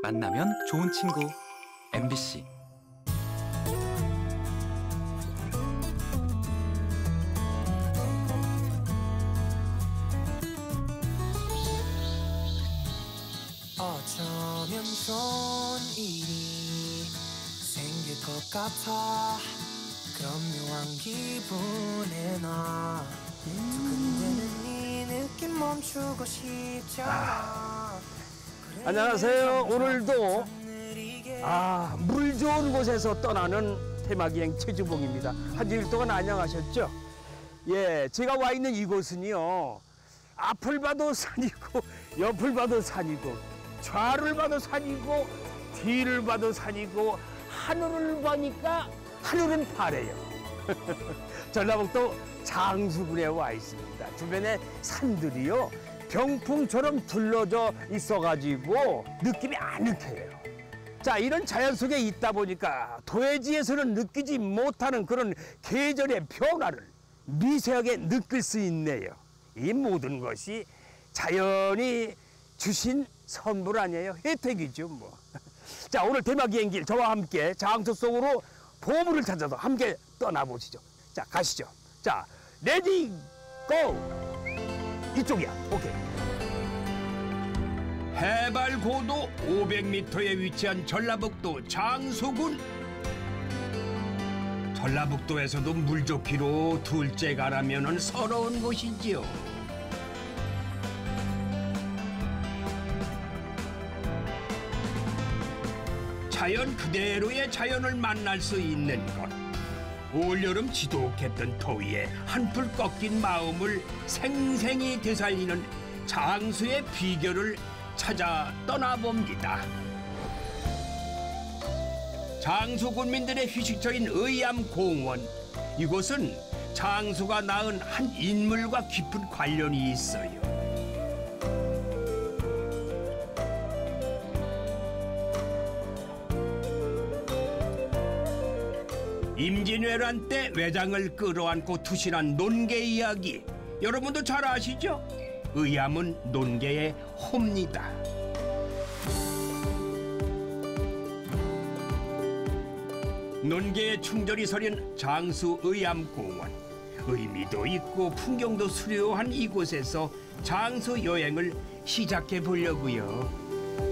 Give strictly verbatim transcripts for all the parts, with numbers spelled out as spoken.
만나면 좋은 친구 엠비씨. 어쩌면 좋은 일이 생길 것 같아. 그런 묘한 기분에 나 두근대는 이 느낌 멈추고 싶잖아. 안녕하세요. 오늘도 아, 물 좋은 곳에서 떠나는 테마기행 최주봉입니다. 한 일 동안 안녕하셨죠? 예, 제가 와 있는 이곳은요, 앞을 봐도 산이고 옆을 봐도 산이고 좌를 봐도 산이고 뒤를 봐도 산이고 하늘을 보니까 하늘은 파래요. 전라북도 장수군에 와 있습니다. 주변에 산들이요 병풍처럼 둘러져 있어가지고 느낌이 아늑해요. 자, 이런 자연 속에 있다 보니까 도해지에서는 느끼지 못하는 그런 계절의 변화를 미세하게 느낄 수 있네요. 이 모든 것이 자연이 주신 선물 아니에요? 혜택이죠, 뭐. 자, 오늘 대마기행길 저와 함께 장수 속으로 보물을 찾아서 함께 떠나보시죠. 자, 가시죠. 자, 레디 고! 이쪽이야. 오케이. 해발 고도 오백 미터에 위치한 전라북도 장수군. 전라북도에서도 물 좋기로 둘째 가라면은 서러운 곳이지요. 자연 그대로의 자연을 만날 수 있는 곳. 올여름 지독했던 더위에 한풀 꺾인 마음을 생생히 되살리는 장수의 비결을 찾아 떠나봅니다. 장수 군민들의 휴식처인 의암공원. 이곳은 장수가 낳은 한 인물과 깊은 관련이 있어요. 임진왜란 때 외장을 끌어안고 투신한 논개 이야기, 여러분도 잘 아시죠? 의암은 논개의 호입니다. 논개의 충절이 서린 장수 의암공원. 의미도 있고 풍경도 수려한 이곳에서 장수 여행을 시작해 보려고요.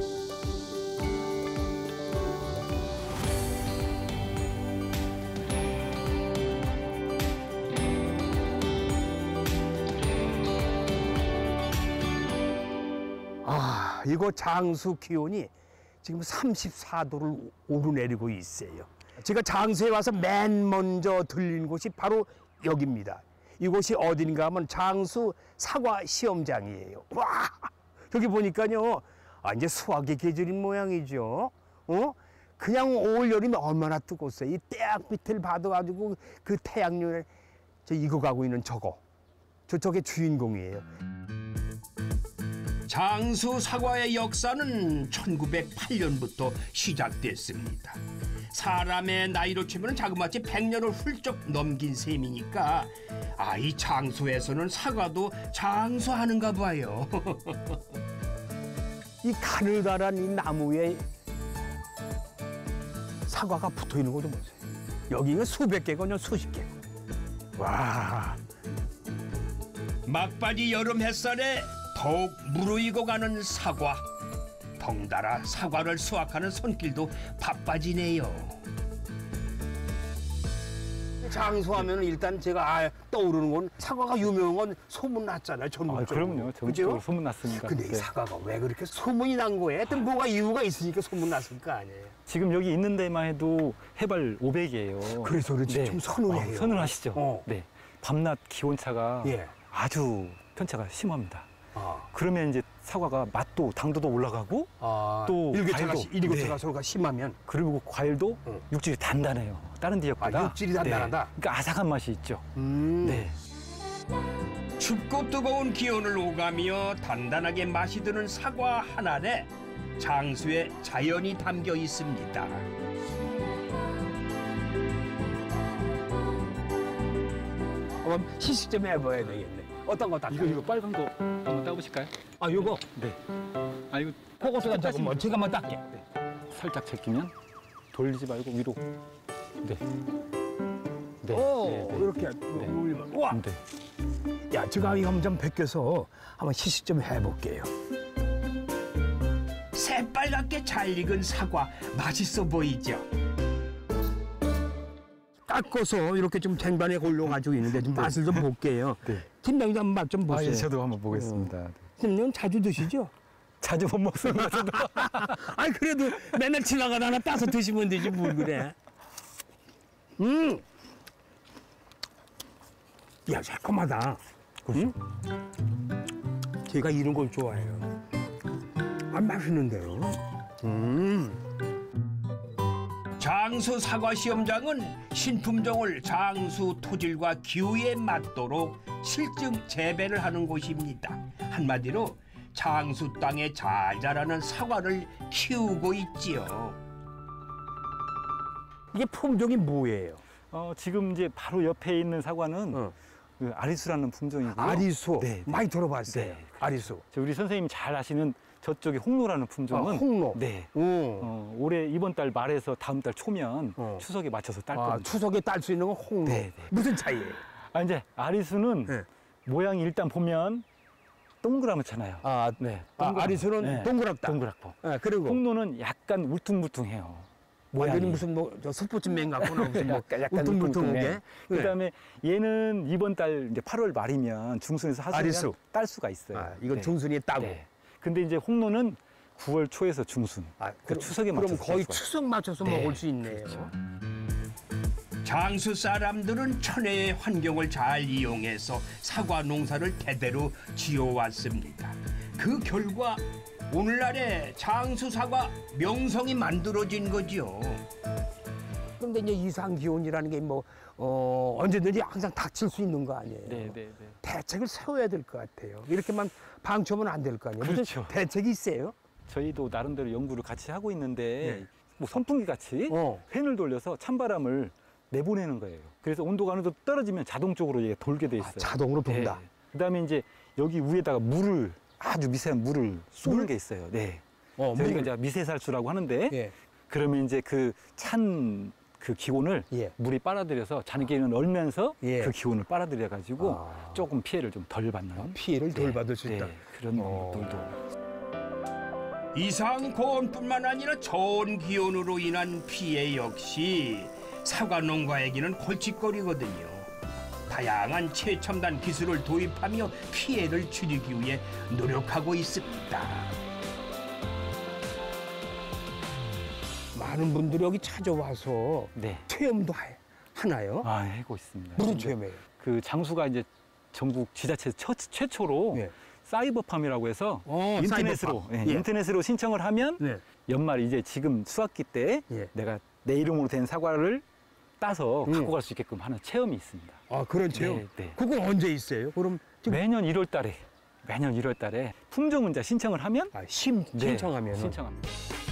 아, 이곳 장수 기온이 지금 삼십사 도를 오르내리고 있어요. 제가 장수에 와서 맨 먼저 들린 곳이 바로 여기입니다. 이곳이 어딘가 하면 장수 사과 시험장이에요. 와, 여기 보니까요, 아, 이제 수확의 계절인 모양이죠. 어? 그냥 올 여름이 얼마나 뜨거웠어요. 이 떼약 밑을 봐도 그 태양열에 저 익어가고 있는 저거, 저쪽의 주인공이에요. 장수 사과의 역사는 천구백팔 년부터 시작됐습니다. 사람의 나이로 치면 자그마치 백 년을 훌쩍 넘긴 셈이니까 아, 이 장수에서는 사과도 장수하는가 봐요. 이 가느다란 이 나무에 사과가 붙어 있는 것도 보세요. 여기는 수백 개고 아니면 수십 개고. 와. 막바지 여름 햇살에 더욱 무르익어 가는 사과. 덩달아 사과를 수확하는 손길도 바빠지네요. 장수하면 일단 제가 아, 떠오르는 건 사과가 유명한 건 소문났잖아요. 전국적으로. 아, 그럼요. 전국적으로 소문났습니다. 근데 네. 이 사과가 왜 그렇게 소문이 난 거예요? 하여튼 뭐가 이유가 있으니까 소문났을 거 아니에요. 지금 여기 있는 데만 해도 해발 오백이에요. 그래서 그렇지 좀 서늘해요. 어, 서늘하시죠? 어. 네. 밤낮 기온차가 예. 아주 편차가 심합니다. 아. 그러면 이제 사과가 맛도 당도도 올라가고 아, 또 일교차가 과일도, 일교차가 네. 서로가 심하면 그리고 과일도 응. 육질이 단단해요. 다른 지역보다. 아, 육질이 단단하다? 네. 그러니까 아삭한 맛이 있죠. 음. 네. 춥고 뜨거운 기온을 오가며 단단하게 맛이 드는 사과 한 알에 장수의 자연이 담겨 있습니다. 한번 시식 좀 해봐야 되겠네. 어떤 거 닦아요? 이거 이거 빨간 거 한번 따보실까요? 아, 요거? 네. 아 이거 그것도 잠깐만 제가 한번 닦게. 살짝 제끼면 돌리지 말고 위로. 네. 네. 오, 네, 네. 이렇게. 우와. 네. 야, 제가 이거 한번 좀 벗겨서 한번 시식 좀 해볼게요. 새빨갛게 잘 익은 사과 맛있어 보이죠? 닦아서 이렇게 좀 쟁반에 올려가지고 있는데 좀 맛을 좀 볼게요. 네. 팀장님 한번 맛 좀 아, 보세요. 예, 저도 한번 보겠습니다. 네. 팀장님 자주 드시죠? 자주 못 먹습니다. 저도. 아니 그래도 맨날 지나가다 하나 따서 드시면 되지 뭘 그래. 음. 야, 새콤하다. 응? 제가 이런 걸 좋아해요. 아, 맛있는데요. 음. 장수 사과 시험장은 신품종을 장수 토질과 기후에 맞도록 실증 재배를 하는 곳입니다. 한마디로 장수 땅에 잘 자라는 사과를 키우고 있지요. 이게 품종이 뭐예요? 어, 지금 이제 바로 옆에 있는 사과는 어. 그 아리수라는 품종이고요. 아리수. 네, 네. 많이 들어봤어요. 네. 아리수. 저 우리 선생님이 잘 아시는 저쪽에 홍로라는 품종은 아, 홍로. 네. 오. 어, 올해 이번 달 말에서 다음 달 초면 어. 추석에 맞춰서 딸 아, 겁니다. 추석에 딸 수 있는 건 홍로. 네, 네. 무슨 차이예요? 아, 이제 아리수는 네. 모양이 일단 보면 동그랗잖아요. 아, 네. 아, 동그랗- 아리수는 네, 동그랗다. 동그랗고. 네, 그리고 홍로는 약간 울퉁불퉁해요. 완전히 모양이. 무슨 뭐 저 스포츠맨 같구나 무슨 뭐 약간, 약간 울퉁불퉁한 게. 울퉁불퉁해. 그다음에 얘는 이번 달 이제 팔월 말이면 중순에서 하순에 아리수. 딸 수가 있어요. 아, 이건 네. 중순에 따고. 네. 근데 이제 홍로는 구월 초에서 중순. 아, 그 그럼, 추석에 그럼 맞춰서 거의 딸 수가 추석 맞춰서 네, 먹을 수 있네요. 그렇죠. 장수 사람들은 천혜의 환경을 잘 이용해서 사과 농사를 대대로 지어왔습니다. 그 결과 오늘날의 장수 사과 명성이 만들어진 거죠. 그런데 이제 이상 기온이라는 게 뭐 어, 언제든지 항상 닥칠 수 있는 거 아니에요. 네, 네, 네. 대책을 세워야 될 것 같아요. 이렇게만 방치하면 안 될 거 아니에요. 무슨 그렇죠. 대책이 있어요? 저희도 나름대로 연구를 같이 하고 있는데 네. 뭐 선풍기 같이 어. 팬을 돌려서 찬바람을 내보내는 거예요. 그래서 온도가 어느 정도 떨어지면 자동적으로 얘가 돌게 돼 아, 있어요. 자동으로 돈다. 네. 그다음에 이제 여기 위에다가 물을 아주 미세한 물을 쏘는 물? 게 있어요. 네. 어, 저희가 물. 이제 미세살수라고 하는데 예. 그러면 이제 그 찬 그 기온을 예. 물이 빨아들여서 잔기는 얼면서 예. 그 기온을 빨아들여 가지고 아. 조금 피해를 좀 덜 받는 피해를 덜 네, 받을 수 네, 있다. 그런 어. 것들도 이상 고온뿐만 아니라 저온 기온으로 인한 피해 역시 사과 농가에게는 골칫거리거든요. 다양한 최첨단 기술을 도입하며 피해를 줄이기 위해 노력하고 있습니다. 많은 분들이 여기 찾아와서 네. 체험도 하, 하나요? 아, 하고 있습니다. 무슨 근데 체험이에요? 그 장수가 이제 전국 지자체 첫, 최초로 네. 사이버팜이라고 해서 어, 인터넷으로 사이버팜. 예, 예. 인터넷으로 신청을 하면 네. 연말 이제 지금 수학기 때 예. 내가 내 이름으로 된 사과를 따서 음. 갖고 갈 수 있게끔 하는 체험이 있습니다. 아, 그런 체험? 네, 네. 그건 언제 있어요? 그럼 지금 매년 일월 달에 매년 일월 달에 품종문자 신청을 하면 아, 심, 네, 신청하면 신청합니다.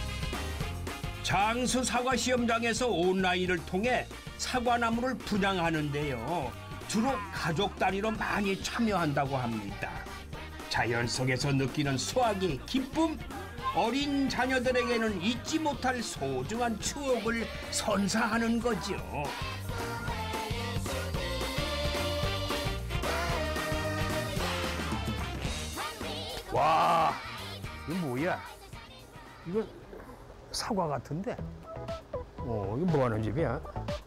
장수 사과 시험장에서 온라인을 통해 사과나무를 분양하는데요. 주로 가족 단위로 많이 참여한다고 합니다. 자연 속에서 느끼는 수확의 기쁨, 어린 자녀들에게는 잊지 못할 소중한 추억을 선사하는 거죠. 와, 이거 뭐야? 이거 사과 같은데? 어, 이거 뭐 하는 집이야?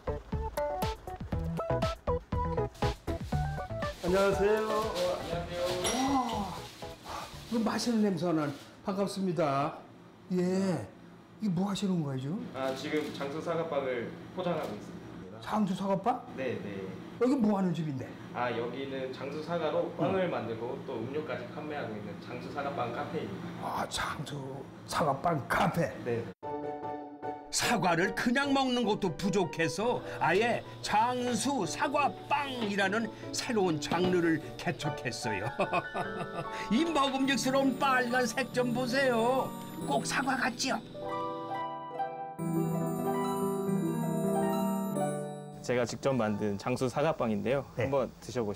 안녕하세요. 어, 안녕하세요. 와, 이거 맛있는 냄새 나는. 반갑습니다. 예. 이게 뭐 하시는 거예요, 지금? 아 지금 장수 사과빵을 포장하고 있습니다. 장수 사과빵? 네네. 여기 뭐 하는 집인데? 아 여기는 장수 사과로 빵을 만들고 또 음료까지 판매하고 있는 장수 사과빵 카페입니다. 아, 장수 사과빵 카페. 네. 사과를 그냥 먹는 것도 부족해서 아예 장수 사과빵이라는 새로운 장르를 개척했어요. 이 먹음직스러운 빨간색 좀 보세요. 꼭 사과 같지요? 제가 직접 만든 장수 사과빵인데요. 네. 한번 드셔보시죠.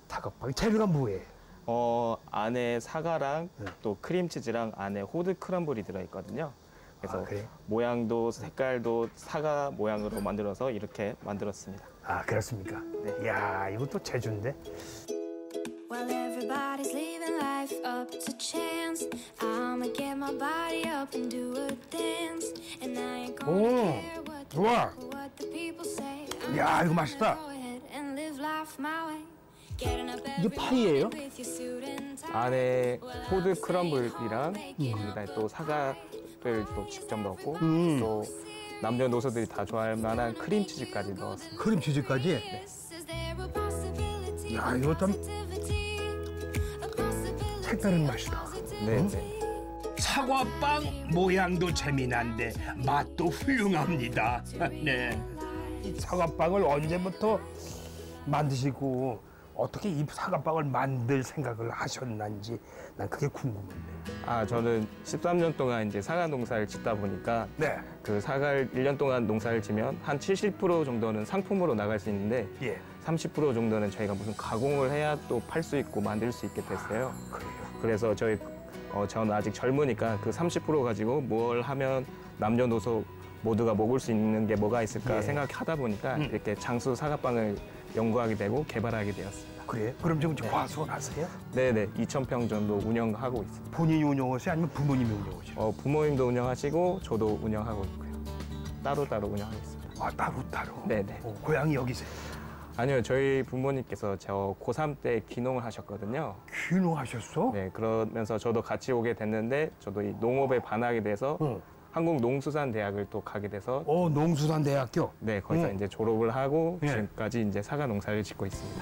사과빵 재료가 뭐예요? 어, 안에 사과랑 네. 또 크림치즈랑 안에 호두 크럼블이 들어있거든요. 그래서 아, 그래요? 모양도 색깔도 사과 모양으로 만들어서 이렇게 만들었습니다. 아 그렇습니까? 네. 이야 이것도 제주인데. While everybody's living life up to chance, I'ma get my body up and do a dance. And I ain't gonna 오, care what the, 좋아. what the people say. I'm 야, 이거 gonna 맛있다. go ahead and live life my way. Getting up 이게 every 파이예요? morning with your suit and tie. 안에 호두 크럼블이랑 그다음에 또 사과를 또 직접 넣었고 음. 또 남녀노소들이 다 좋아할 만한 크림치즈까지 넣었습니다. 크림치즈까지. Is there a possibility? 야 이거 좀 A possibility? 색다른 맛이다. 네, 네. 사과빵 모양도 재미난데 맛도 훌륭합니다. 네. 이 사과빵을 언제부터 만드시고 어떻게 이 사과빵을 만들 생각을 하셨는지 난 그게 궁금한데. 아, 저는 십삼 년 동안 이제 사과 농사를 짓다 보니까 네. 그 사과를 일 년 동안 농사를 지면 한 칠십 퍼센트 정도는 상품으로 나갈 수 있는데 예. 삼십 퍼센트 정도는 저희가 무슨 가공을 해야 또 팔 수 있고 만들 수 있게 됐어요. 그래요. 그래서 저희 어, 저는 아직 젊으니까 그 삼십 퍼센트 가지고 뭘 하면 남녀노소 모두가 먹을 수 있는 게 뭐가 있을까 예. 생각하다 보니까 이렇게 장수 사과빵을 연구하게 되고 개발하게 되었습니다. 그래? 그럼 지금 과수원 하세요? 네네, 이천 평 정도 운영하고 있습니다. 본인이 운영하세요? 아니면 부모님이 운영하세요? 어, 부모님도 운영하시고 저도 운영하고 있고요. 따로따로 운영하고 있습니다. 아 따로 따로. 네네. 어, 고향이 여기세요? 아니요, 저희 부모님께서 저 고삼 때 귀농을 하셨거든요. 귀농하셨어? 네, 그러면서 저도 같이 오게 됐는데 저도 이 농업에 반하게 돼서 어. 한국농수산대학을 또 가게 돼서 어 농수산대학교. 네, 거기서 음. 이제 졸업을 하고 예. 지금까지 이제 사과 농사를 짓고 있습니다.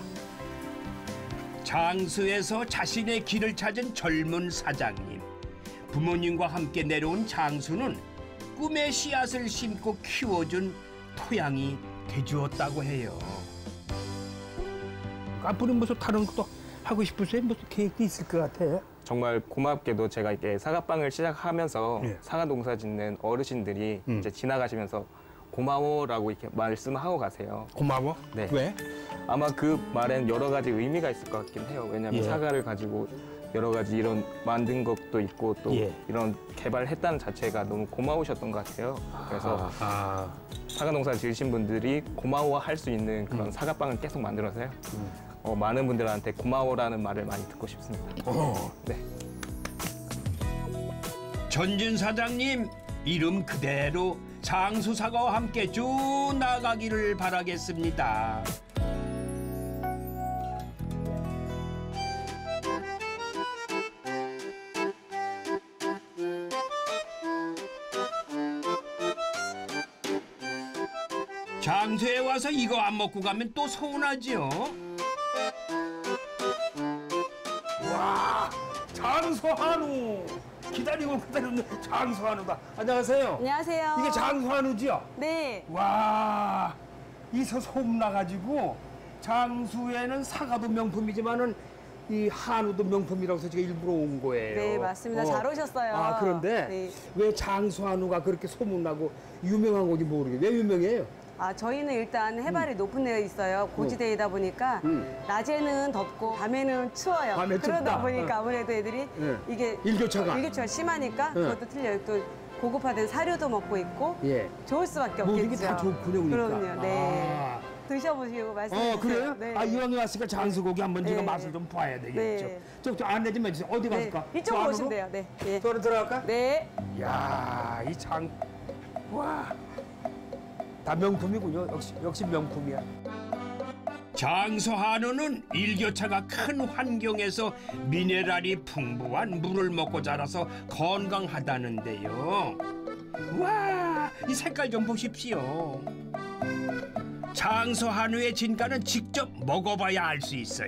장수에서 자신의 길을 찾은 젊은 사장님. 부모님과 함께 내려온 장수는 꿈의 씨앗을 심고 키워준 토양이 돼주었다고 해요. 앞으로 무슨 다른 것도 하고 싶으세요? 무슨 계획도 있을 것 같아. 정말 고맙게도 제가 이렇게 사과빵을 시작하면서 예. 사과 농사 짓는 어르신들이 음. 이제 지나가시면서 고마워라고 이렇게 말씀하고 가세요. 고마워. 네. 왜? 아마 그 말엔 여러 가지 의미가 있을 것 같긴 해요. 왜냐하면 예. 사과를 가지고 여러 가지 이런 만든 것도 있고 또 예. 이런 개발했다는 자체가 너무 고마우셨던 것 같아요. 그래서 아, 사과 농사 지으신 분들이 고마워할 수 있는 그런 음. 사과빵을 계속 만들어서요. 어, 많은 분들한테 고마워라는 말을 많이 듣고 싶습니다. 어. 네. 전진 사장님 이름 그대로 장수사과와 함께 쭉 나가기를 바라겠습니다. 장수에 와서 이거 안 먹고 가면 또 서운하죠. 와, 장수한우. 기다리고 기다리는 장수한우다. 안녕하세요. 안녕하세요. 이게 장수한우지요? 네. 와, 이서 소문 나가지고 장수에는 사과도 명품이지만은 이 한우도 명품이라고 해서 제가 일부러 온 거예요. 네, 맞습니다. 잘 오셨어요. 아, 그런데 네. 왜 장수한우가 그렇게 소문나고 유명한 건지 모르겠어요. 왜 유명해요? 아, 저희는 일단 해발이 높은 데에 있어요. 고지대이다 보니까 음. 낮에는 덥고 밤에는 추워요. 밤에 그러다 춥다. 보니까 아무래도 애들이 네. 이게 일교차가. 일교차가 심하니까 네. 그것도 틀려요. 또 고급화된 사료도 먹고 있고 예. 좋을 수밖에 뭐 없겠죠. 이게 다 좋군요, 그러니까. 그럼요. 네. 아. 드셔보시고 말씀해 어, 주세요. 그래요? 네. 아, 이왕에 왔으니까 장수고기 한번 제가 네. 맛을 좀 봐야 되겠죠. 네. 저, 저 안내 좀 해주세요. 어디 네. 갈까? 이쪽으로 오시면 돼요. 네. 네. 저로 들어갈까? 네. 이야, 이 장, 와. 다 명품이군요. 역시, 역시 명품이야. 장수 한우는 일교차가 큰 환경에서 미네랄이 풍부한 물을 먹고 자라서 건강하다는데요. 와, 이 색깔 좀 보십시오. 장수 한우의 진가는 직접 먹어봐야 알 수 있어요.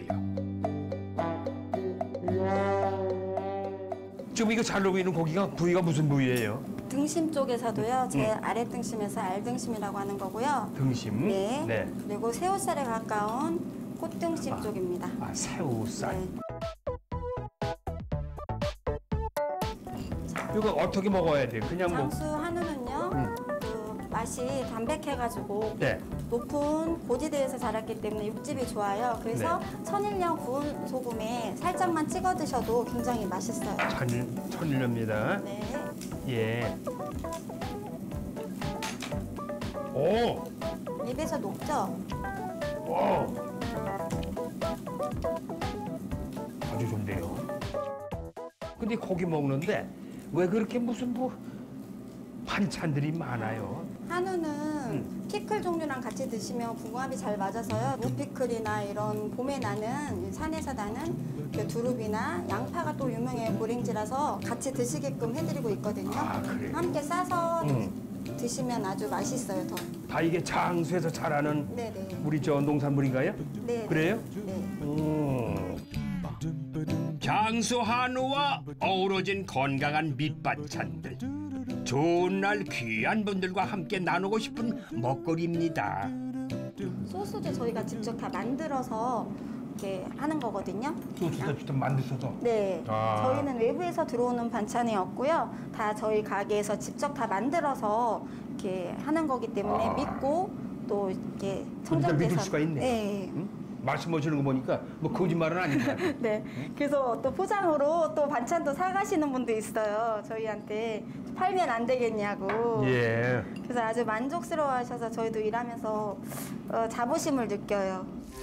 지금 이거 잘 나오고 있는 고기가 부위가 무슨 부위예요? 등심 쪽에서도요. 제 아래 등심에서 알등심이라고 하는 거고요. 등심. 네. 네. 그리고 새우살에 가까운 꽃등심 쪽입니다. 아, 새우살. 네. 이거 어떻게 먹어야 돼요? 그냥 뭐. 장수 한우는요. 음. 그 맛이 담백해가지고 네. 높은 고지대에서 자랐기 때문에 육즙이 좋아요. 그래서 천일염 구운 소금에 살짝만 찍어 드셔도 굉장히 맛있어요. 천, 천일염입니다. 네. 예. 오! 입에서 녹죠? 오! 아주 좋네요. 근데 고기 먹는데 왜 그렇게 무슨 뭐 반찬들이 많아요? 한우는 피클 종류랑 같이 드시면 궁합이 잘 맞아서요. 무피클이나 이런 봄에 나는 산에서 나는 그 두릅이나 양파가 또 유명해요. 고랭지라서 같이 드시게끔 해드리고 있거든요. 아, 그래요? 함께 싸서 음. 드시면 아주 맛있어요. 더. 다 이게 장수에서 자라는 네네. 우리 저 농산물인가요? 네. 그래요? 네. 음. 장수 한우와 어우러진 건강한 밑반찬들. 좋은 날 귀한 분들과 함께 나누고 싶은 먹거리입니다. 소스도 저희가 직접 다 만들어서 이렇게 하는 거거든요. 소스도 직접 만드셔서? 네. 아. 저희는 외부에서 들어오는 반찬이 없고요. 다 저희 가게에서 직접 다 만들어서 이렇게 하는 거기 때문에 아. 믿고 또 이렇게 그러니까 청정대사. 믿을 수가 있네. 네. 응? 말씀하시는 거 보니까 뭐 거짓말은 아닌 것 같아요. 네. 그래서 또 포장으로 또 반찬도 사가시는 분도 있어요. 저희한테 팔면 안 되겠냐고. 예. 그래서 아주 만족스러워하셔서 저희도 일하면서 어, 자부심을 느껴요.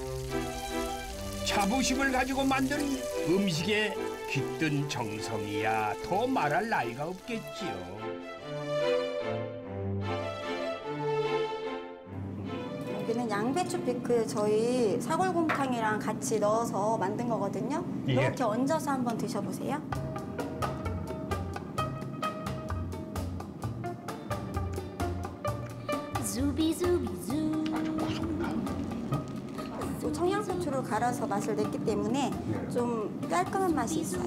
자부심을 가지고 만든 음식에 깃든 정성이야 더 말할 나위가 없겠지요. 여기는 양배추 피클 저희 사골곰탕이랑 같이 넣어서 만든 거거든요. 예. 이렇게 얹어서 한번 드셔보세요. 또 청양고추를 갈아서 맛을 냈기 때문에 좀 깔끔한 맛이 있어요.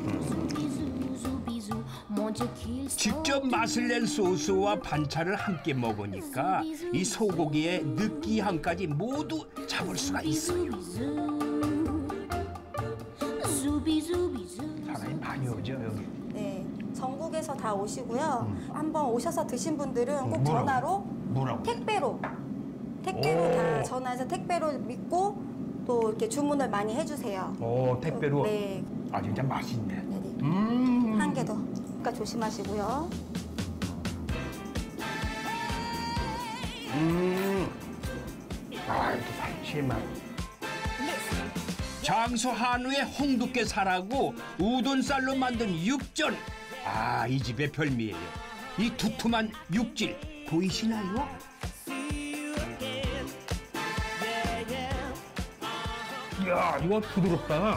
직접 맛을 낸 소스와 반찬을 함께 먹으니까 이 소고기의 느끼함까지 모두 잡을 수가 있어요. 사람이 많이 오죠 여기. 네, 전국에서 다 오시고요. 한번 오셔서 드신 분들은 꼭 뭐라고? 전화로 뭐라고? 택배로 택배로 오. 다 전화해서 택배로 믿고 또 이렇게 주문을 많이 해주세요. 오 택배로. 네, 아 진짜 맛있네. 네, 네. 음. 한 개 더. 그러니까 조심하시고요. 음. 아 이렇게 살치맛. 장수 한우의 홍두깨살하고 우돈살로 만든 육전. 아 이 집의 별미예요. 이 두툼한 육질 보이시나요? 이야 이거 부드럽다.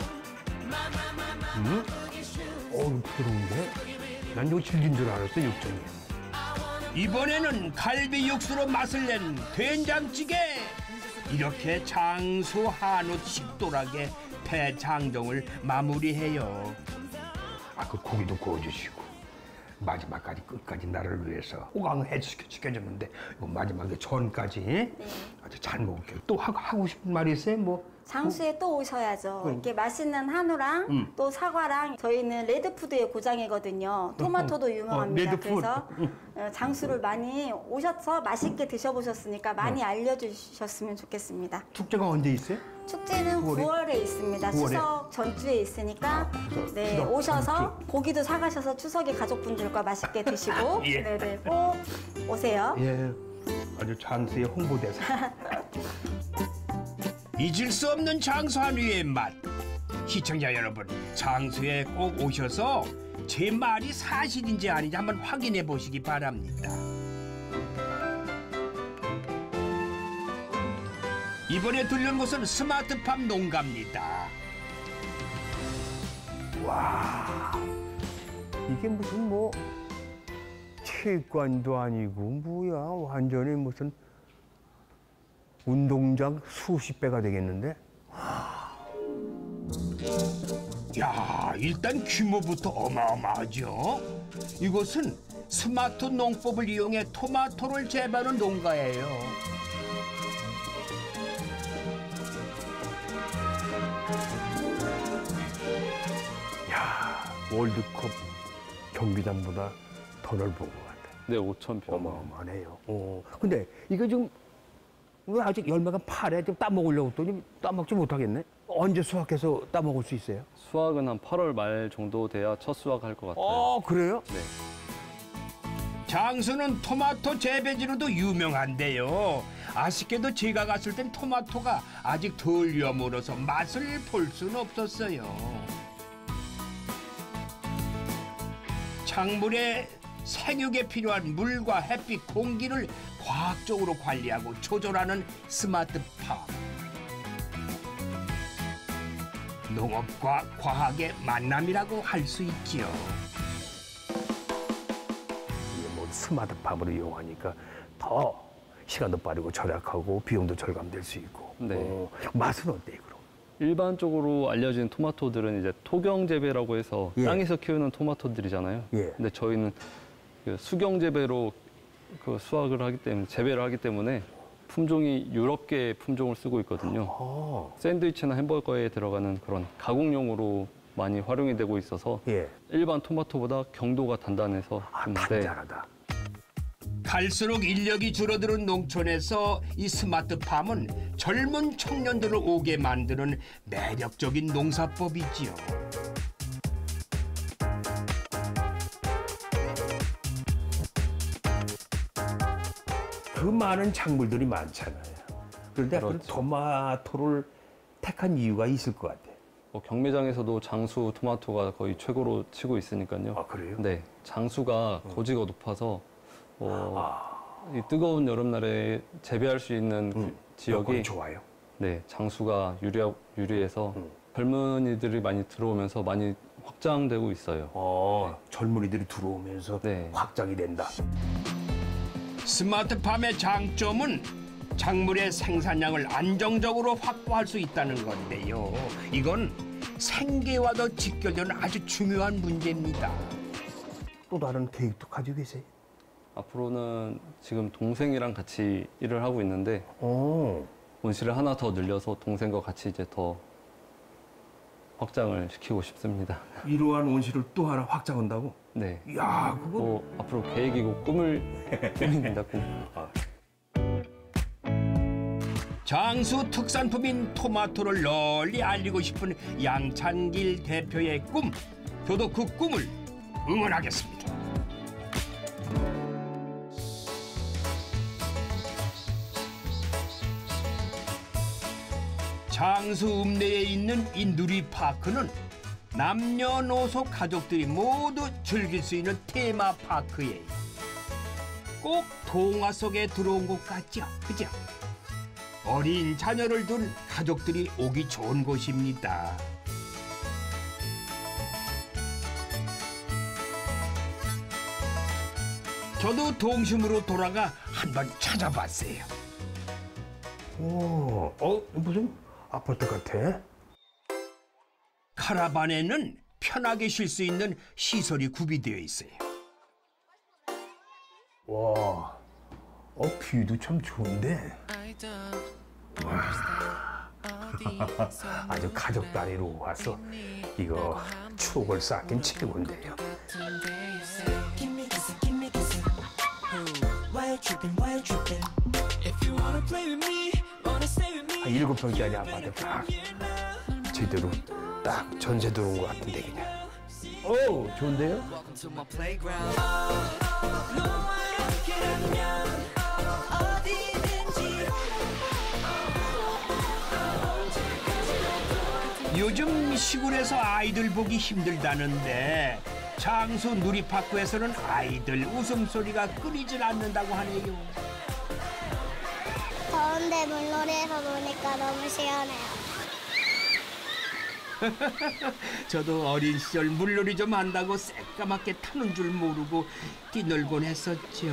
음? 어우 부드러운데? 난 이거 질긴 줄 알았어 육전이. 이번에는 갈비 육수로 맛을 낸 된장찌개. 이렇게 장수 한우 식도락의 대장정을 마무리해요. 아 그 고기도 구워주시고 마지막까지 끝까지 나를 위해서 호강을 시켜줬는데 마지막에 전까지 아주 잘 먹을게요. 또 하고, 하고 싶은 말이 있어요? 뭐 장수에 또 오셔야죠. 응. 이렇게 맛있는 한우랑 응. 또 사과랑 저희는 레드푸드의 고장이거든요. 토마토도 유명합니다. 어, 레드푸드. 그래서 어, 장수를 많이 오셔서 맛있게 드셔보셨으니까 많이 알려주셨으면 좋겠습니다. 축제가 언제 있어요? 축제는 구월에? 구월에 있습니다. 구월에? 추석 전주에 있으니까 추석, 네, 추석 오셔서 전주. 고기도 사가셔서 추석에 가족분들과 맛있게 드시고 예. 네네, 꼭 오세요. 예, 아주 장수의 홍보대사. 잊을 수 없는 장수 한우의 맛. 시청자 여러분, 장수에 꼭 오셔서 제 말이 사실인지 아닌지 한번 확인해 보시기 바랍니다. 이번에 들른 곳은 스마트팜 농가입니다. 와, 이게 무슨 뭐 체육관도 아니고 뭐야, 완전히 무슨 운동장 수십 배가 되겠는데? 야, 일단 규모부터 어마어마하죠. 이곳은 스마트 농법을 이용해 토마토를 재배하는 농가예요. 야, 월드컵 경기장보다 더 넓은 것 같아. 네, 오천 평. 어마어마하네요. 어, 근데 이거 지금 왜 아직 열매가 파래? 좀 따먹으려고 했더니 따먹지 못하겠네. 언제 수확해서 따먹을 수 있어요? 수확은 한 팔월 말 정도 돼야 첫 수확할 것 같아요. 어, 그래요? 네. 장수는 토마토 재배지로도 유명한데요. 아쉽게도 제가 갔을 땐 토마토가 아직 덜 여물어서 맛을 볼 수는 없었어요. 작물의 생육에 필요한 물과 햇빛, 공기를 과학적으로 관리하고 조절하는 스마트팜. 농업과 과학의 만남이라고 할 수 있지요. 이게 뭐 스마트팜으로 이용하니까 더 시간도 빠르고 절약하고 비용도 절감될 수 있고. 네. 어, 맛은 어때요, 그럼? 일반적으로 알려진 토마토들은 이제 토경 재배라고 해서 예. 땅에서 키우는 토마토들이잖아요. 예. 근데 저희는 그 수경 재배로 그 수확을 하기 때문에 재배를 하기 때문에 품종이 유럽계 품종을 쓰고 있거든요. 어. 샌드위치나 햄버거에 들어가는 그런 가공용으로 많이 활용이 되고 있어서 예. 일반 토마토보다 경도가 단단해서 아, 좀, 네. 단단하다. 갈수록 인력이 줄어드는 농촌에서 이 스마트팜은 젊은 청년들을 오게 만드는 매력적인 농사법이지요. 그 많은 작물들이 많잖아요. 그런데 그 그렇죠. 토마토를 택한 이유가 있을 것 같아요. 뭐 경매장에서도 장수 토마토가 거의 최고로 치고 있으니까요. 아, 그래요? 네, 장수가 고지가 높아서 어, 이 뜨거운 여름날에 재배할 수 있는 음, 지역이 여건이 좋아요. 네, 장수가 유리, 유리해서 음. 젊은이들이 많이 들어오면서 많이 확장되고 있어요. 어, 젊은이들이 들어오면서 네. 확장이 된다. 스마트팜의 장점은 작물의 생산량을 안정적으로 확보할 수 있다는 건데요. 이건 생계와도 직결되는 아주 중요한 문제입니다. 또 다른 계획도 가지고 계세요? 앞으로는 지금 동생이랑 같이 일을 하고 있는데 오. 온실을 하나 더 늘려서 동생과 같이 이제 더 확장을 시키고 싶습니다. 이러한 온실을 또 하나 확장한다고? 네. 이야, 그거. 뭐 앞으로 계획이고 꿈을 꿈입니다. 꿈. 장수 특산품인 토마토를 널리 알리고 싶은 양찬길 대표의 꿈. 저도 그 꿈을 응원하겠습니다. 장수 읍내에 있는 이 누리파크는 남녀노소 가족들이 모두 즐길 수 있는 테마파크예요. 꼭 동화 속에 들어온 것 같죠? 그죠? 어린 자녀를 둔 가족들이 오기 좋은 곳입니다. 저도 동심으로 돌아가 한번 찾아봤어요. 오, 어, 무슨 아파트 같아? 카라반에는 편하게 쉴 수 있는 시설이 구비되어 있어요. 와, 어, 뷰도 참 좋은데. 와, 아주 가족 단위로 와서 이거 추억을 쌓긴 최고인데요. 한 일곱 평짜리 아파트 딱 제대로 딱 전세 들어온 것 같은데 그냥. 오, 좋은데요? 요즘 시골에서 아이들 보기 힘들다는데 장수 누리파크에서는 아이들 웃음소리가 끊이질 않는다고 하네요. 더운데 물놀이에서 노니까 너무 시원해요. 저도 어린 시절 물놀이 좀 한다고 새까맣게 타는 줄 모르고 뛰놀곤 했었죠.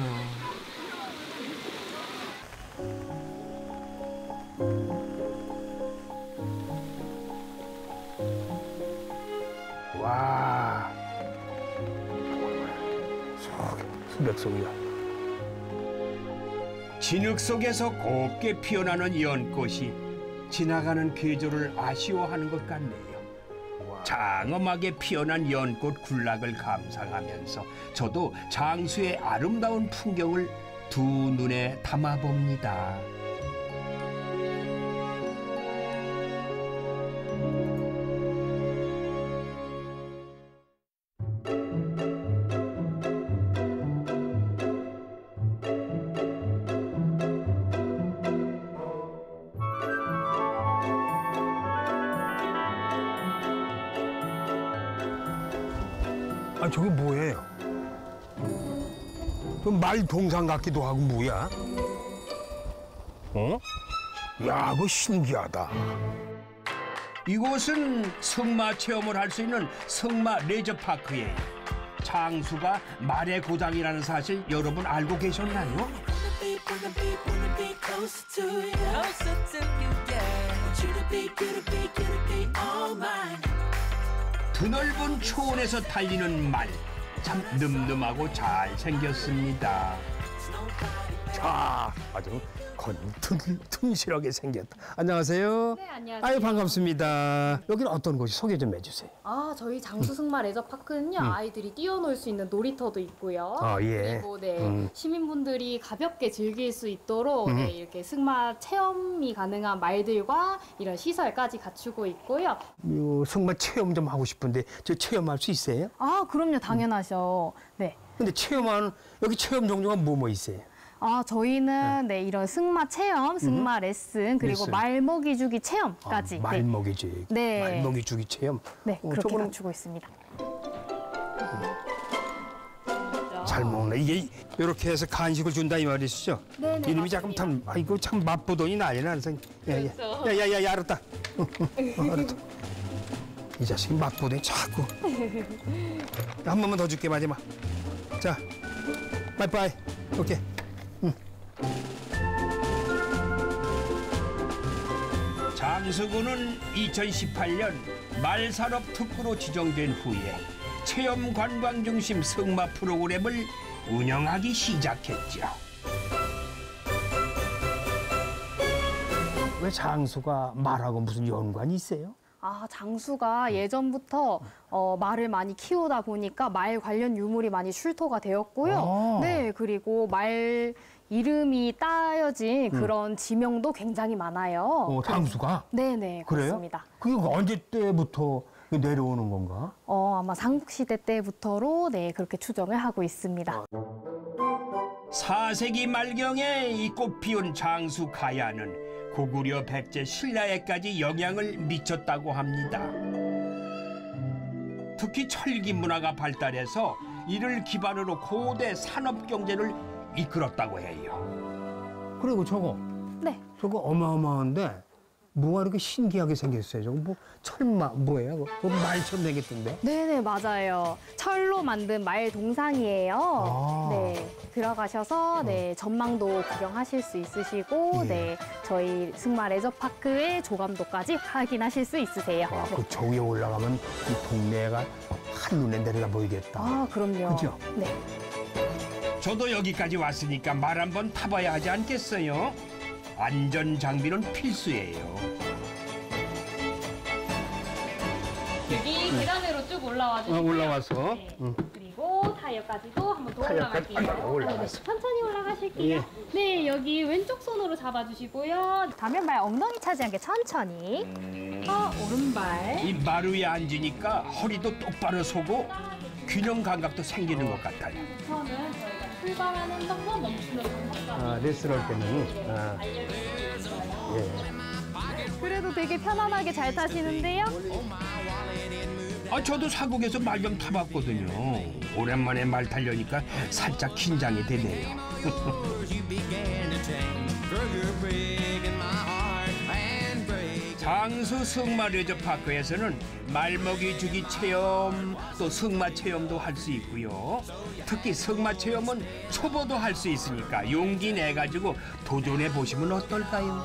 와, 수백 송이야. 진흙 속에서 곱게 피어나는 연꽃이 지나가는 계절을 아쉬워하는 것 같네요. 장엄하게 피어난 연꽃 군락을 감상하면서 저도 장수의 아름다운 풍경을 두 눈에 담아봅니다. 아, 저게 뭐예요? 좀 말 동상 같기도 하고 뭐야? 어? 야, 그거 신기하다. 이곳은 승마 체험을 할 수 있는 승마 레저파크예요. 장수가 말의 고장이라는 사실 여러분 알고 계셨나요? 드넓은 초원에서 달리는 말, 참 늠름하고 잘 생겼습니다. 자, 아주 건튼 튼실하게 생겼다. 안녕하세요. 네, 안녕하세요. 아유, 반갑습니다. 여기는 어떤 곳이 소개 좀 해주세요. 아, 저희 장수승마 레저파크는요, 음. 아이들이 뛰어놀 수 있는 놀이터도 있고요. 아, 예. 그리고 네, 음. 시민분들이 가볍게 즐길 수 있도록 음. 네, 이렇게 승마 체험이 가능한 말들과 이런 시설까지 갖추고 있고요. 요 승마 체험 좀 하고 싶은데 저 체험할 수 있어요? 아, 그럼요, 당연하죠. 네. 근데 체험하는 여기 체험 종류가 뭐 뭐 있어요? 아, 저희는 네, 이런 승마 체험, 승마 레슨, 그리고 레슨. 말먹이 주기 체험까지. 아, 말먹이 주기. 네. 말먹이 주기 체험. 네, 어, 그렇게 저거는 갖추고 있습니다. 잘 먹네. 이게 이렇게 해서 간식을 준다 이 말이시죠? 네네, 이름이 잠깐 참 아이고 참 맛보더니 난리 나는 생. 그렇죠. 야야야야 알았다. 어, 어, 알았다. 이 자식이 맛보더니 자꾸. 한 번만 더 줄게 마지막. 자, 바이바이. 오케이. 장수군은 이천십팔 년 말산업 특구로 지정된 후에 체험 관광 중심 승마 프로그램을 운영하기 시작했죠. 왜 장수가 말하고 무슨 연관이 있어요? 아, 장수가 예전부터 어, 말을 많이 키우다 보니까 말 관련 유물이 많이 출토가 되었고요. 아. 네, 그리고 말 이름이 따여진 그런 지명도 굉장히 많아요. 어, 장수가? 네네, 그래요? 그렇습니다. 그게 언제 때부터 내려오는 건가? 어, 아마 삼국시대 때부터로 네, 그렇게 추정을 하고 있습니다. 사 세기 말경에 이 꽃피운 장수 가야는 고구려 백제 신라에까지 영향을 미쳤다고 합니다. 특히 철기 문화가 발달해서 이를 기반으로 고대 산업 경제를 이끌었다고 해요. 그리고 저거, 네. 저거 어마어마한데 뭐가 이렇게 신기하게 생겼어요. 저거 뭐 철마 뭐예요? 그거 말처럼 생겼던데. 네네, 맞아요. 철로 만든 말 동상이에요. 아. 네, 들어가셔서 네, 전망도 구경하실 수 있으시고 예. 네, 저희 승마 레저파크의 조감도까지 확인하실 수 있으세요. 와, 네. 그 저 위에 올라가면 이 동네가 한눈에 내려다 보이겠다. 아, 그럼요. 그죠? 네. 저도 여기까지 왔으니까 말 한번 타봐야 하지 않겠어요? 안전 장비는 필수예요. 여기 계단으로 쭉 올라와 주시고요. 어, 올라와서. 네. 응. 그리고 타이어까지도 한번 더 타이어까지 올라갈게요. 아이고, 올라갔어. 네, 천천히 올라가실게요. 예. 네, 여기 왼쪽 손으로 잡아주시고요. 다면 발 엉덩이 차지 않게 천천히. 어, 오른발. 이 말 위에 앉으니까 허리도 똑바로 서고 균형 감각도 생기는 것 같아요. 우선은 저희가 출발하는 방법, 멈추는 방법까지 아, 레스를 할 때는. 아, 알려드리겠어요. 예. 그래도 되게 편안하게 잘 타시는데요. 아, 저도 사국에서 말 좀 타봤거든요. 오랜만에 말 타려니까 살짝 긴장이 되네요. 장수 승마 레저파크에서는 말먹이 주기 체험, 또 승마 체험도 할 수 있고요. 특히 승마 체험은 초보도 할 수 있으니까 용기 내가지고 도전해 보시면 어떨까요?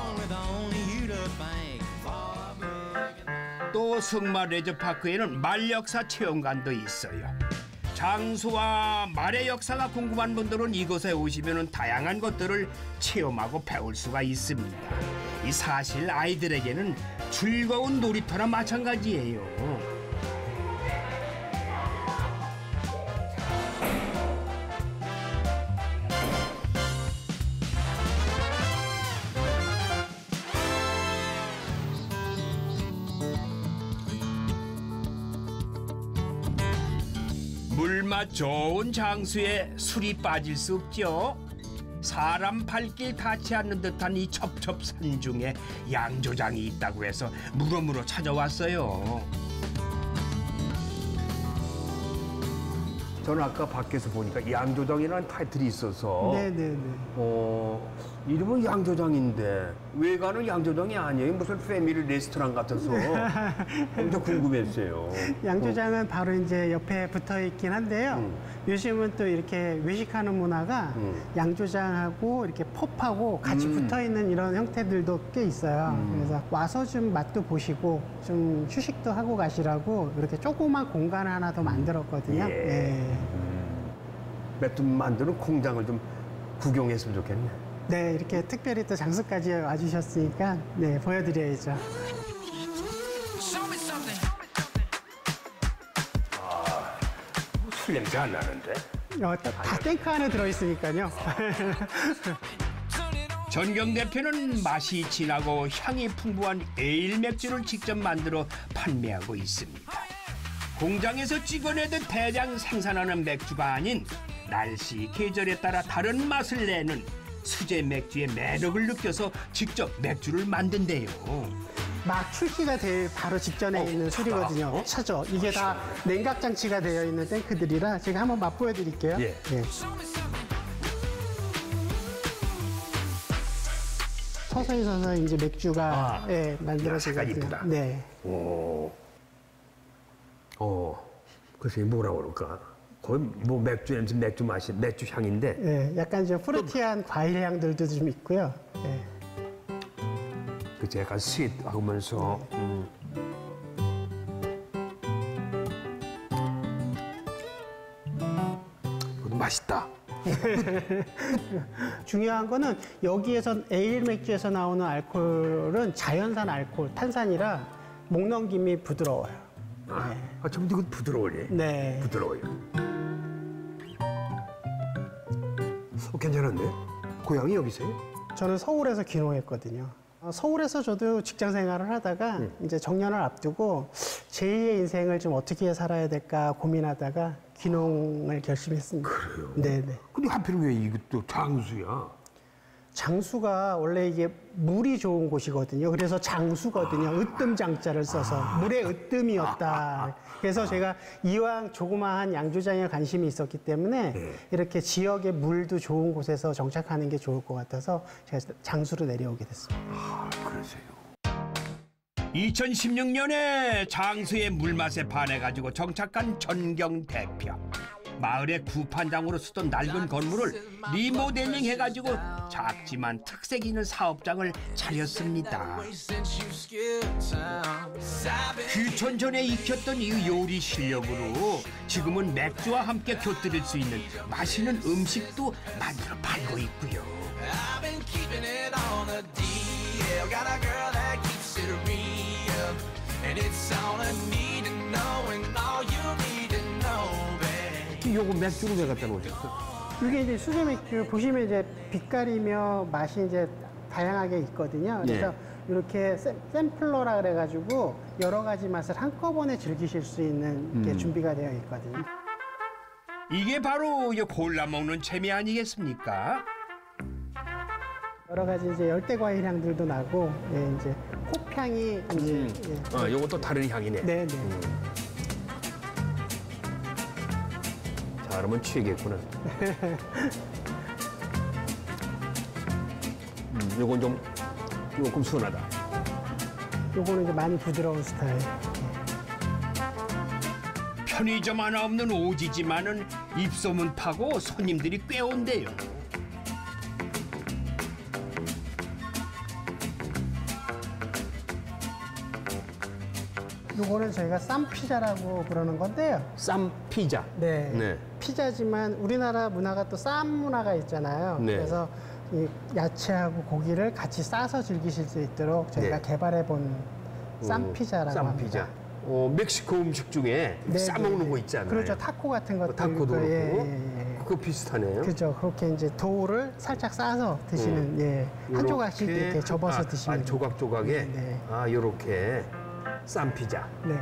또 승마 레저파크에는 말 역사 체험관도 있어요. 장수와 말의 역사가 궁금한 분들은 이곳에 오시면 다양한 것들을 체험하고 배울 수가 있습니다. 이 사실 아이들에게는 즐거운 놀이터나 마찬가지예요. 물맛 좋은 장수에 술이 빠질 수 없죠. 사람 발길 닿지 않는 듯한 이 첩첩산 중에 양조장이 있다고 해서 물어물어 찾아왔어요. 저는 아까 밖에서 보니까 양조장이라는 타이틀이 있어서 네네네. 어, 이름은 양조장인데 외관은 양조장이 아니에요. 무슨 패밀리 레스토랑 같아서 엄청 궁금했어요. 양조장은 바로 이제 옆에 붙어 있긴 한데요. 음. 요즘은 또 이렇게 외식하는 문화가 음. 양조장하고 이렇게 펍하고 같이 음. 붙어 있는 이런 형태들도 꽤 있어요. 음. 그래서 와서 좀 맛도 보시고 좀 휴식도 하고 가시라고 이렇게 조그만 공간 하나 더 만들었거든요. 예. 예. 맥주 만드는 공장을 좀 구경했으면 좋겠네. 네, 이렇게 특별히 또 장소까지 와주셨으니까 네, 보여드려야죠. 술 냄새 안 나는데? 어, 다, 다 탱크 안에 들어있으니까요. 전경 대표는 맛이 진하고 향이 풍부한 에일 맥주를 직접 만들어 판매하고 있습니다. 공장에서 찍어내듯 대량 생산하는 맥주가 아닌 날씨, 계절에 따라 다른 맛을 내는 수제 맥주의 매력을 느껴서 직접 맥주를 만든대요. 막 출시가 될 바로 직전에 어, 있는 술이거든요. 어? 차죠. 이게 다 냉각 장치가 되어 있는 탱크들이라 제가 한번 맛보여 드릴게요. 예. 예. 서서히 서서히 이제 맥주가 아, 예, 만들어지거든요. 색깔 이쁘다. 네. 오. 어, 글쎄 뭐라 그럴까? 거의 뭐 맥주 냄새, 맥주 맛이, 맥주 향인데. 예, 약간 좀 프루티한 과일 향들도 좀 있고요. 예. 그치, 약간 스윗하면서. 음. 이것도 맛있다. 중요한 거는 여기에서 에일 맥주에서 나오는 알코올은 자연산 알코올, 탄산이라 목 넘김이 부드러워요. 아, 아 좀 이거 부드러워요. 네. 부드러워요. 어, 괜찮은데? 고향이 여기세요? 저는 서울에서 귀농했거든요. 어, 서울에서 저도 직장 생활을 하다가 음. 이제 정년을 앞두고 제이의 인생을 좀 어떻게 살아야 될까 고민하다가 귀농을 결심했습니다. 그래요? 네네. 근데 하필 왜 이것도 장수야? 장수가 원래 이게 물이 좋은 곳이거든요. 그래서 장수거든요. 으뜸장자를 써서 물의 으뜸이었다. 그래서 제가 이왕 조그마한 양조장에 관심이 있었기 때문에 네. 이렇게 지역의 물도 좋은 곳에서 정착하는 게 좋을 것 같아서 제가 장수로 내려오게 됐습니다. 아, 그러세요. 이천십육 년에 장수의 물맛에 반해가지고 정착한 전경 대표. 마을의 구판장으로 쓰던 낡은 건물을 리모델링 해가지고 작지만 특색 있는 사업장을 차렸습니다. 규천전에 익혔던 이 요리 실력으로 지금은 맥주와 함께 곁들일 수 있는 맛있는 음식도 만들어 팔고 있고요. 요거 맥주를 왜 갖다 놓으셨어? 이게 이제 수제 맥주 보시면 이제 빛깔이며 맛이 이제 다양하게 있거든요. 그래서 예. 이렇게 샘- 샘플러라 그래가지고 여러 가지 맛을 한꺼번에 즐기실 수 있는 게 음. 준비가 되어 있거든요. 이게 바로 이 골라 먹는 재미 아니겠습니까? 여러 가지 이제 열대 과일 향들도 나고 예, 이제 홉향이 이제 음. 예. 어, 요건 또 다른 향이네. 네, 네. 음. 자, 그러면 취하겠구나. 음, 요건 좀 조금 순하다. 요거는 이제 많이 부드러운 스타일. 편의점 하나 없는 오지지만은 입소문 파고 손님들이 꽤 온대요. 요거는 저희가 쌈 피자라고 부르는 건데요. 쌈 피자. 네. 네. 피자지만 우리나라 문화가 또 쌈 문화가 있잖아요. 네. 그래서 이 야채하고 고기를 같이 싸서 즐기실 수 있도록 저희가 네. 개발해 본 쌈 음, 피자라고 쌈 합니다. 피자. 어, 멕시코 음식 중에 네, 싸 네, 먹는 네. 거 있잖아요. 그렇죠. 타코 같은 것들. 타코도 그, 그렇고. 예, 예, 예. 그거 비슷하네요. 그죠. 그렇게 이제 도우를 살짝 싸서 드시는 음. 예. 한 조각씩 요렇게 이렇게 접어서 아, 드시면 아, 조각 조각에 네, 네. 아 요렇게 쌈 피자. 네.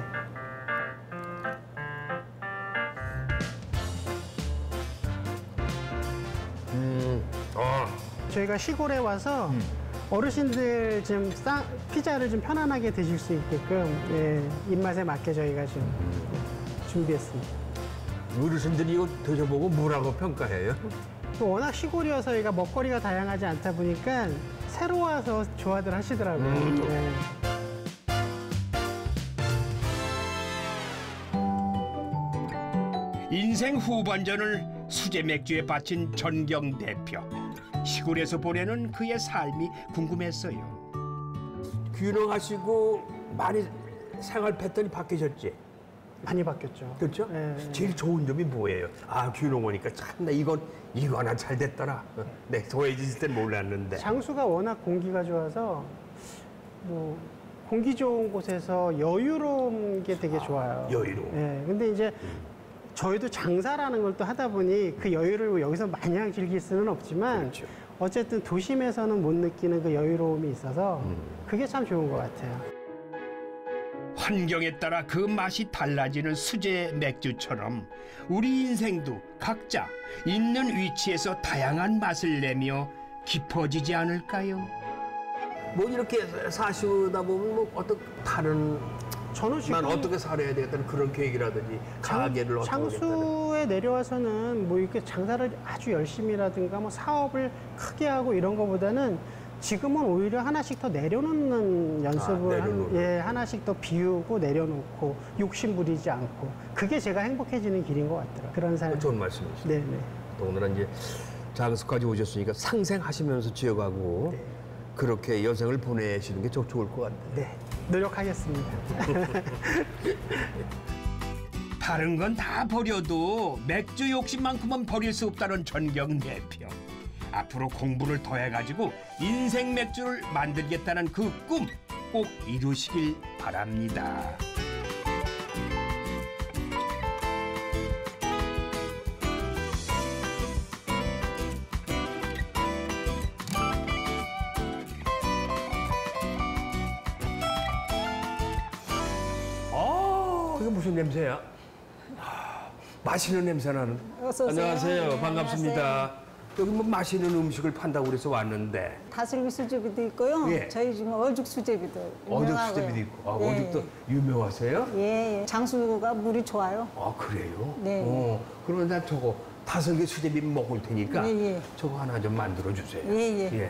음. 아. 저희가 시골에 와서 음. 어르신들 좀 싸, 피자를 좀 편안하게 드실 수 있게끔 예, 입맛에 맞게 저희가 좀 음. 준비했습니다. 어르신들이 이거 드셔보고 뭐라고 평가해요? 또 워낙 시골이어서 저희가 먹거리가 다양하지 않다 보니까 새로워서 좋아들 하시더라고요. 음. 네. 인생 후반전을 수제 맥주에 바친 전경 대표. 시골에서 보내는 그의 삶이 궁금했어요. 귀농하시고 많이 생활 패턴이 바뀌셨지? 많이 바뀌었죠. 그렇죠? 네. 제일 좋은 점이 뭐예요? 아, 귀농 오니까 참나 이건 이거 하나 잘 됐더라. 네, 도해지 있을 땐 몰랐는데. 장수가 워낙 공기가 좋아서 뭐 공기 좋은 곳에서 여유로운 게 되게 좋아요. 여유로워. 네, 근데 이제 저희도 장사라는 걸 또 하다 보니 그 여유를 여기서 마냥 즐길 수는 없지만 그렇죠. 어쨌든 도심에서는 못 느끼는 그 여유로움이 있어서 그게 참 좋은 것 같아요. 환경에 따라 그 맛이 달라지는 수제 맥주처럼 우리 인생도 각자 있는 위치에서 다양한 맛을 내며 깊어지지 않을까요? 뭐 이렇게 사시다 보면 뭐 어떤 다른 저는 지금 난 어떻게 살아야 되겠다는 그런 계획이라든지 가게를 어떻게 하겠다는. 장수에 내려와서는 뭐 이렇게 장사를 아주 열심히라든가 뭐 사업을 크게 하고 이런 거보다는 지금은 오히려 하나씩 더 내려놓는 연습을 아, 한, 예, 하나씩 더 비우고 내려놓고 욕심 부리지 않고 그게 제가 행복해지는 길인 것 같더라고요. 그런 삶. 좋은 말씀이시죠. 네네. 또 오늘은 이제 장수까지 오셨으니까 상생하시면서 지어가고 네. 그렇게 여생을 보내시는 게 좀 좋을 것 같아요. 네, 노력하겠습니다. 다른 건 다 버려도 맥주 욕심만큼은 버릴 수 없다는 전경 대표. 앞으로 공부를 더해가지고 인생 맥주를 만들겠다는 그 꿈 꼭 이루시길 바랍니다. 아, 이게 무슨 냄새야? 아, 맛있는 냄새 나는. 어서 오세요. 안녕하세요. 네, 반갑습니다. 안녕하세요. 여기 뭐 맛있는 음식을 판다고 그래서 왔는데. 다슬기 수제비도 있고요. 예. 저희 중에 어죽 수제비도 어죽 유명하고요. 수제비도 있고. 아, 예, 어죽도 유명하세요? 예, 예. 장수가 물이 좋아요. 아, 그래요? 네. 어, 그러면 난 저거 다슬기 수제비 먹을 테니까 예, 예. 저거 하나 좀 만들어 주세요. 예, 예. 예.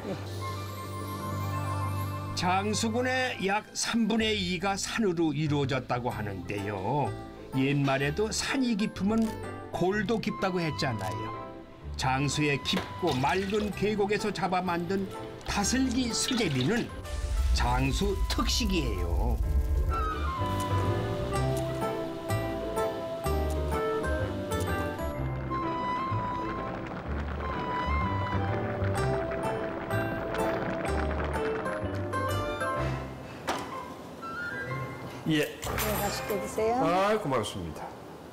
장수군의 약 삼분의 이가 산으로 이루어졌다고 하는데요. 옛말에도 산이 깊으면 골도 깊다고 했잖아요. 장수의 깊고 맑은 계곡에서 잡아 만든 다슬기 수제비는 장수 특식이에요. 예. 네, 맛있게 드세요. 아, 고맙습니다.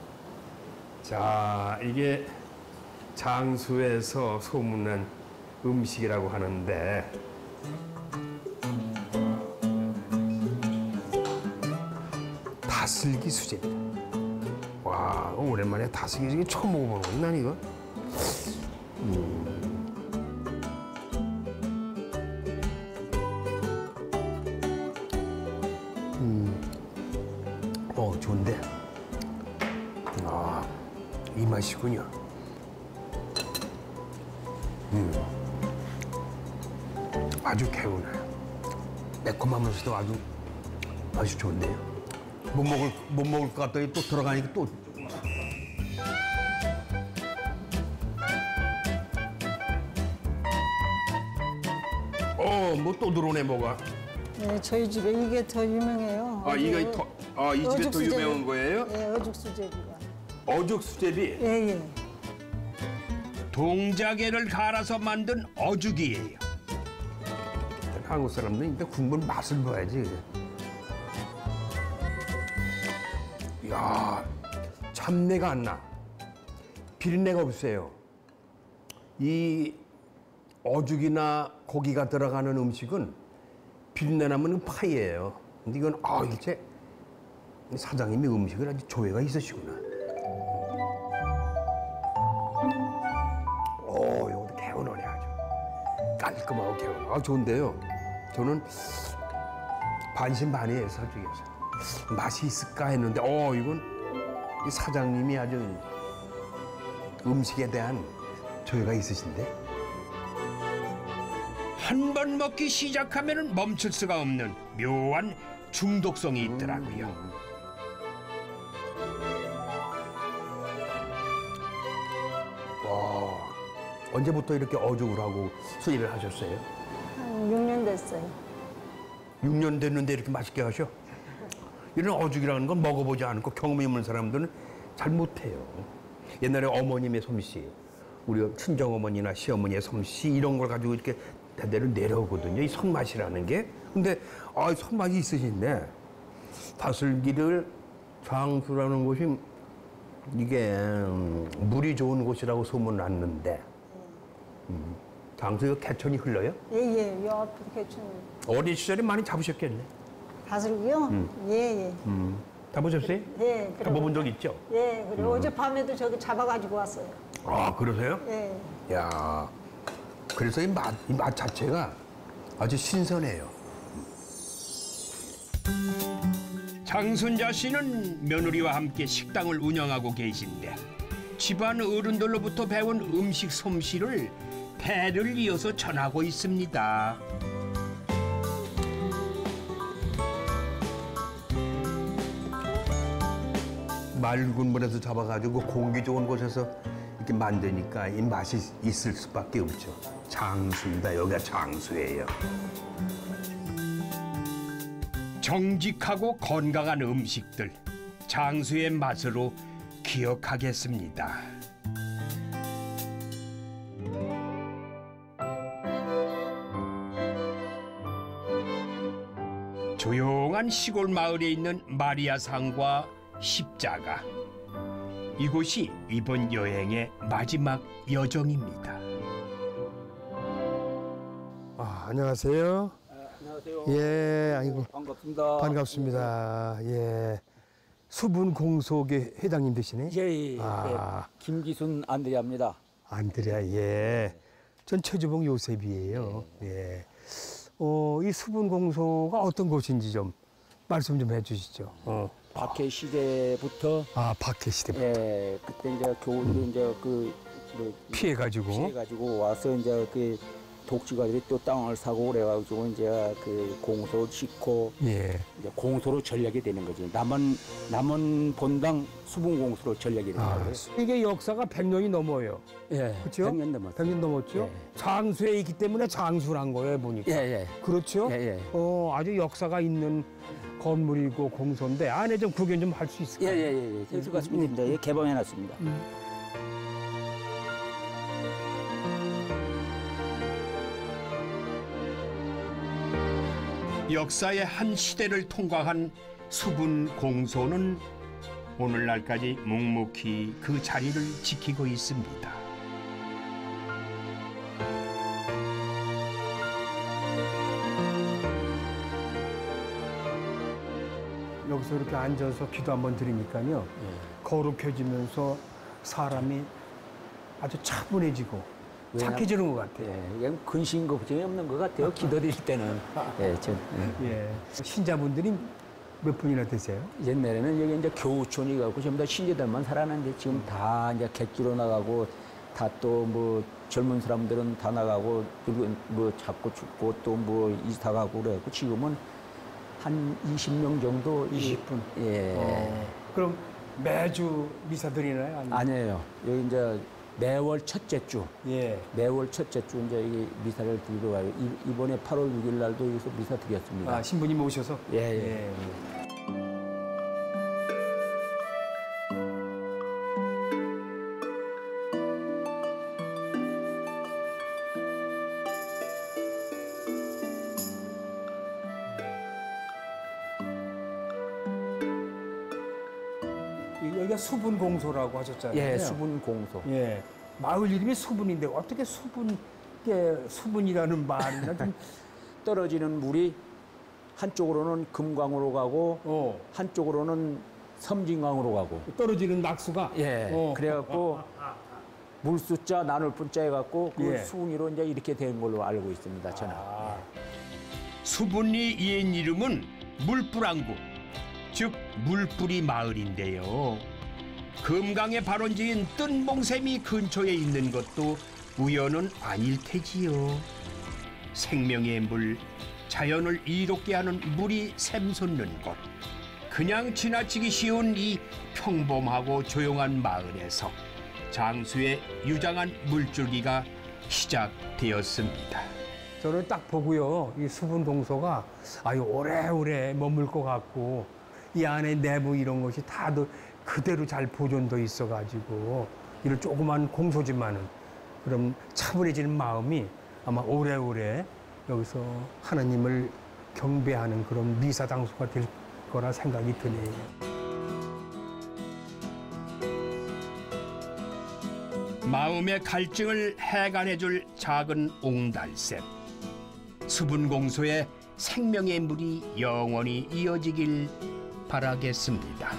자, 이게 장수에서 소문난 음식이라고 하는데 다슬기 수제비. 와, 오랜만에 다슬기 수제비 처음 먹어보는 거지, 난 이거. 음. 음. 어, 좋은데. 아, 이 맛이군요. 음. 아주 개운해요. 매콤하면서도 아주 맛이 좋네요. 못 먹을 못 먹을 것 같더니 또 들어가니까 또. 어, 뭐 또 들어오네 뭐가. 네, 저희 집에 이게 더 유명해요. 아, 이게 어죽- 더, 아, 이 집에 어죽 더 수제비. 유명한 거예요? 네, 어죽 수제비가. 어죽 수제비. 예, 예. 동자개를 갈아서 만든 어죽이에요. 한국 사람들은 일단 국물 맛을 봐야지. 이야, 잡내가 안 나. 비린내가 없어요. 이 어죽이나 고기가 들어가는 음식은 비린내 나면 파이예요. 근데 이건 아, 일체 사장님이 음식을 아주 조예가 있으시구나. 오, 이것도 개운하네 아주. 깔끔하고 개운. 아, 좋은데요. 저는 반신반의해요, 솔직히. 맛이 있을까 했는데, 어, 이건 이 사장님이 아주 음식에 대한 조예가 있으신데? 한 번 먹기 시작하면 멈출 수가 없는 묘한 중독성이 있더라고요. 와, 언제부터 이렇게 어죽을 하고 수입을 하셨어요? 한 육 년 됐어요. 육 년 됐는데 이렇게 맛있게 하셔? 이런 어죽이라는 건 먹어보지 않고 경험이 없는 사람들은 잘 못해요. 옛날에 어머님의 솜씨, 우리 친정어머니나 시어머니의 솜씨 이런 걸 가지고 이렇게 대대로 내려오거든요. 이 손맛이라는 게. 근데 아, 손맛이 있으신데 다슬기를 장수라는 곳이 이게 음, 물이 좋은 곳이라고 소문났는데 음, 장수가 개천이 흘러요? 예예, 요 앞에 개천. 어린 시절에 많이 잡으셨겠네. 다슬기요? 음. 예예. 음. 잡으셨어요? 예. 잡아본 적 있죠? 예, 그리고 음. 어젯밤에도 저기 잡아가지고 왔어요. 아, 그러세요? 예. 야, 그래서 이 맛, 이 맛 자체가 아주 신선해요. 장순자 씨는 며느리와 함께 식당을 운영하고 계신데 집안 어른들로부터 배운 음식 솜씨를 대를 이어서 전하고 있습니다. 맑은 물에서 잡아가지고 공기 좋은 곳에서 이렇게 만드니까 이 맛이 있을 수밖에 없죠. 장수입니다. 여기가 장수예요. 정직하고 건강한 음식들, 장수의 맛으로 기억하겠습니다. 조용한 시골 마을에 있는 마리아상과 십자가. 이곳이 이번 여행의 마지막 여정입니다. 아, 안녕하세요. 안녕하세요. 예, 아이고. 반갑습니다. 반갑습니다. 예. 수분 공소계 회장님 되시네? 예, 예, 예. 아. 예. 김기순 안드레아입니다. 안드레아, 예. 전 최주봉 요셉이에요. 예. 어, 이 수분 공소가 어떤 곳인지 좀 말씀 좀 해주시죠. 어. 박해 시대부터. 아, 박해 시대부터. 예, 그때 이제 교우들이 이제 그, 그 피해가지고. 피해가지고 와서 이제 그 독지가들이 또 땅을 사고 그래가지고 이제 그 공소를 짓고. 예. 이제 공소로 전략이 되는 거지. 남은 남은 본당 수분 공소로 전략이 되는 아, 거예요. 이게 역사가 백 년이 넘어요. 예. 그렇죠? 백 년 넘었어요. 백 년 넘었죠? 장수에 있기 때문에 장수란 거예요, 보니까. 예, 예. 그렇죠? 예, 예. 어, 아주 역사가 있는 건물이고 공소인데 안에 좀 구경 좀 할 수 있을까요? 예, 예, 예. 예. 될것 같습니다. 예, 개방해놨습니다. 음. 역사의 한 시대를 통과한 수분 공소는 오늘날까지 묵묵히 그 자리를 지키고 있습니다. 여기서 이렇게 앉아서 기도 한번 드리니까요. 거룩해지면서 사람이 아주 차분해지고 착해지는 것 같아요. 예, 그냥 근심 걱정이 없는 것 같아요. 기도드릴 때는. 예, 전, 예. 예. 신자분들이 몇 분이나 되세요? 옛날에는 여기 이제 교우촌이 갖고 전부 다 신자들만 살았는데 지금 다 이제 객지로 나가고 다 또 뭐 젊은 사람들은 다 나가고 뭐 잡고 죽고 또 뭐 이사 가고 그래갖고 지금은 한 이십 명 정도. 이십 분. 예. 어, 그럼 매주 미사 드리나요? 아니면? 아니에요. 여기 이제 매월 첫째 주. 예. 매월 첫째 주 이제 이 미사를 드리러 가요. 이- 이번에 팔월 육일 날도 여기서 미사 드렸습니다. 아, 신부님 오셔서? 예, 예. 예. 여기가 수분 공소라고 하셨잖아요. 예, 수분 공소. 예. 마을 이름이 수분인데 어떻게 수분, 게 수분이라는 말이나 좀 떨어지는 물이 한쪽으로는 금강으로 가고 어. 한쪽으로는 섬진강으로 가고. 떨어지는 낙수가? 예. 어. 그래갖고 물수자 나눌 분자 해갖고 그 예. 수운이로 이제 이렇게 된 걸로 알고 있습니다. 저는. 수분리 옛 이름은 물뿌랑구, 즉 물뿌리 마을인데요. 금강의 발원지인 뜬봉샘이 근처에 있는 것도 우연은 아닐 테지요. 생명의 물, 자연을 이롭게 하는 물이 샘솟는 곳. 그냥 지나치기 쉬운 이 평범하고 조용한 마을에서 장수의 유장한 물줄기가 시작되었습니다. 저는 딱 보고요, 이 수분 동소가 아유 오래오래 머물 것 같고 이 안에 내부 이런 것이 다들 그대로 잘 보존돼 있어가지고 이런 조그만 공소지만은 그럼 차분해지는 마음이 아마 오래오래 여기서 하나님을 경배하는 그런 미사당소가 될 거라 생각이 드네요. 마음의 갈증을 해간해줄 작은 옹달샘. 수분공소의 생명의 물이 영원히 이어지길 바라겠습니다.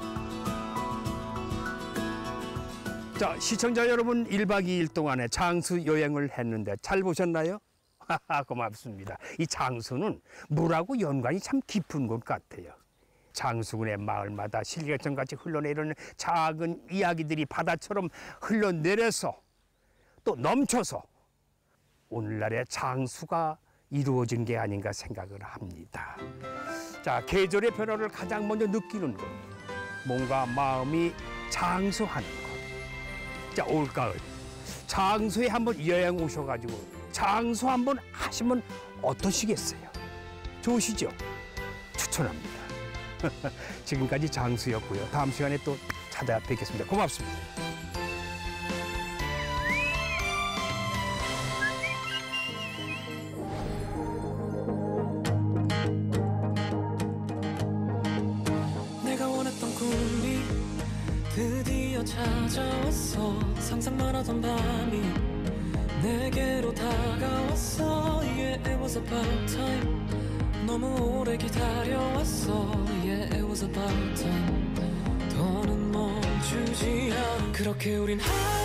자, 시청자 여러분, 일박 이일 동안에 장수 여행을 했는데 잘 보셨나요? 하하, 고맙습니다. 이 장수는 물하고 연관이 참 깊은 것 같아요. 장수군의 마을마다 실개천같이 흘러내리는 작은 이야기들이 바다처럼 흘러내려서 또 넘쳐서 오늘날의 장수가 이루어진 게 아닌가 생각을 합니다. 자, 계절의 변화를 가장 먼저 느끼는 것, 뭔가 마음이 장수하는 것. 자, 올가을 장수에 한번 여행 오셔가지고 장수 한번 하시면 어떠시겠어요? 좋으시죠? 추천합니다. 지금까지 장수였고요. 다음 시간에 또 찾아뵙겠습니다. 고맙습니다. 내가 원했던 꿈이 드디어 찾아왔어. 상상만 하던 밤이 내게로 다가왔어. Yeah, it was about time. 너무 오래 기다려왔어. Yeah, it was about time. 더는 멈추지 않아. 그렇게 우린 하